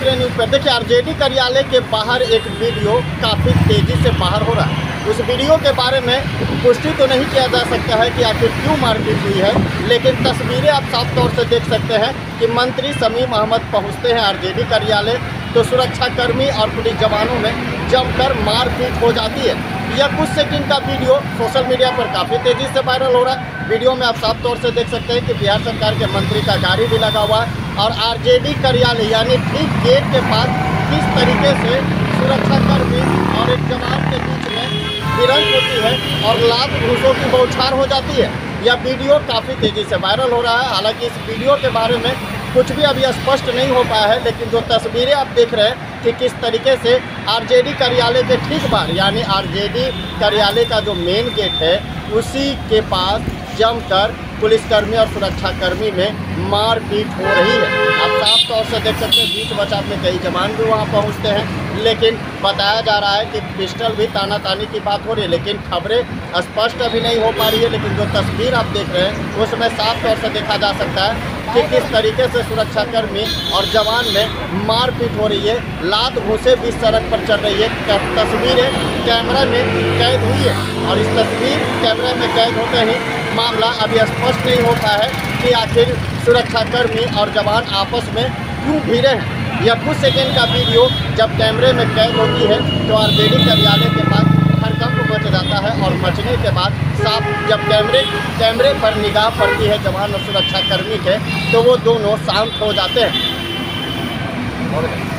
देख रहे हैं न्यूज़ पर। देखिए, आरजेडी कार्यालय के बाहर एक वीडियो काफ़ी तेज़ी से बाहर हो रहा है। उस वीडियो के बारे में पुष्टि तो नहीं किया जा सकता है कि आखिर क्यों मारपीट हुई है, लेकिन तस्वीरें आप साफ तौर से देख सकते हैं कि मंत्री शमीम अहमद पहुंचते हैं आरजेडी कार्यालय, तो सुरक्षाकर्मी और पुलिस जवानों में जमकर मारपीट हो जाती है। यह कुछ सेकंड का वीडियो सोशल मीडिया पर काफ़ी तेज़ी से वायरल हो रहा है। वीडियो में आप साफ तौर से देख सकते हैं कि बिहार सरकार के मंत्री का गाड़ी भी लगा हुआ है और आरजेडी कार्यालय यानी ठीक गेट के पास किस तरीके से सुरक्षाकर्मी और एक जवान के बीच में भिड़ंत होती है और लात घूसों की बौछार हो जाती है। यह वीडियो काफ़ी तेज़ी से वायरल हो रहा है। हालांकि इस वीडियो के बारे में कुछ भी अभी स्पष्ट नहीं हो पाया है, लेकिन जो तस्वीरें आप देख रहे हैं कि किस तरीके से आरजेडी कार्यालय के ठीक बाहर यानी आरजेडी कार्यालय का जो मेन गेट है उसी के पास जमकर पुलिसकर्मी और सुरक्षाकर्मी में मारपीट हो रही है। आप साफ तौर से देख सकते हैं बीच बचाव में कई जवान भी वहां पहुंचते हैं, लेकिन बताया जा रहा है कि पिस्टल भी तानातानी की बात हो रही है, लेकिन खबरें स्पष्ट अभी नहीं हो पा रही है। लेकिन जो तस्वीर आप देख रहे हैं उसमें साफ तौर से देखा जा सकता है कि किस तरीके से सुरक्षाकर्मी और जवान में मारपीट हो रही है, लात घूंसे भी सड़क पर चल रही है। तस्वीरें कैमरा में कैद हुई है और इस तस्वीर कैमरे में कैद होते ही मामला अभी स्पष्ट नहीं हो पाया है कि आखिर सुरक्षाकर्मी और जवान आपस में क्यों भिड़े हैं। यह कुछ सेकंड का वीडियो जब कैमरे में कैद होती है तो आरजेडी कार्यालय के पास हड़कंप मच जाता है और मचने के बाद साफ जब कैमरे पर निगाह पड़ती है जवान और सुरक्षाकर्मी के, तो वो दोनों शांत हो जाते हैं।